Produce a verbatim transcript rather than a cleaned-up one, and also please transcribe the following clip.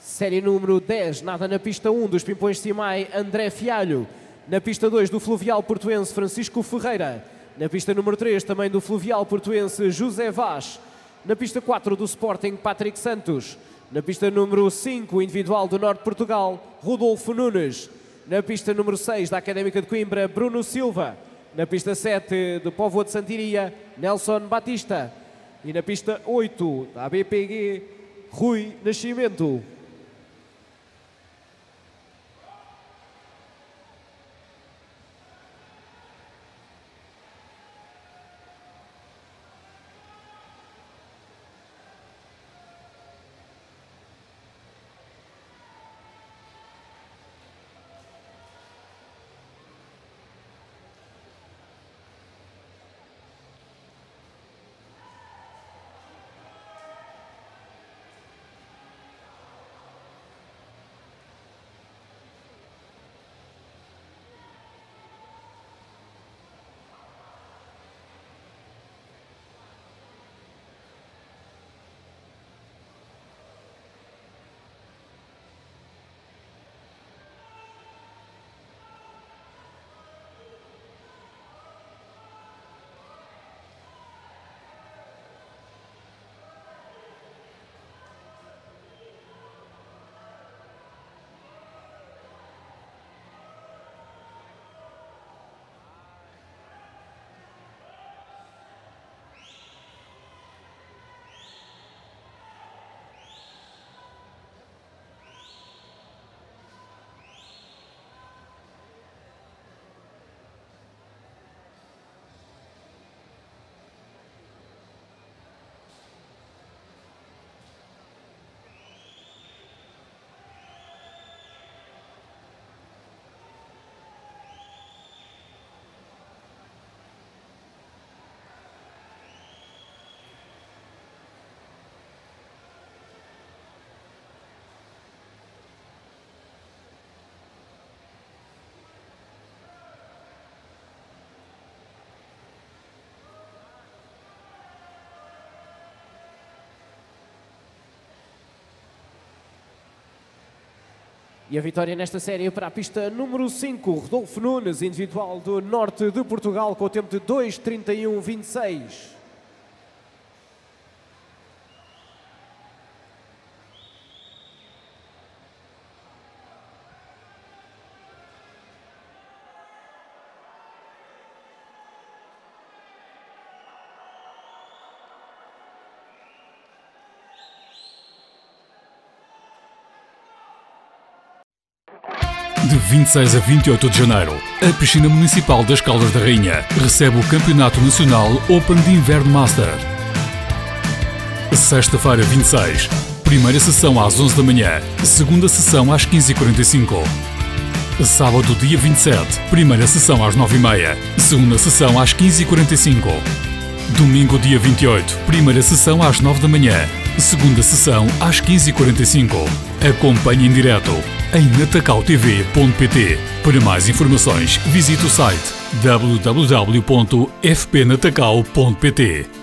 Série número dez, nada na pista um dos Pimpões Simai, André Fialho. Na pista dois do Fluvial Portuense, Francisco Ferreira. Na pista número três, também do Fluvial Portuense, José Vaz. Na pista quatro do Sporting, Patrick Santos. Na pista número cinco, individual do Norte de Portugal, Rodolfo Nunes. Na pista número seis, da Académica de Coimbra, Bruno Silva. Na pista sete, do Póvoa de Santiria, Nelson Batista. E na pista oito, da B P G, Rui Nascimento. E a vitória nesta série para a pista número cinco, Rodolfo Nunes, individual do Norte de Portugal, com o tempo de dois trinta e um vinte e seis. De vinte e seis a vinte e oito de janeiro, a Piscina Municipal das Caldas da Rainha recebe o Campeonato Nacional Open de Inverno Master. Sexta-feira, vinte e seis, primeira sessão às onze da manhã, segunda sessão às quinze e quarenta e cinco. Sábado, dia vinte e sete, primeira sessão às nove e meia, segunda sessão às quinze e quarenta e cinco. Domingo, dia vinte e oito, primeira sessão às nove da manhã, segunda sessão às quinze e quarenta e cinco. Acompanhe em direto em natacau t v ponto p t. Para mais informações, visite o site w w w ponto f p natacau ponto p t.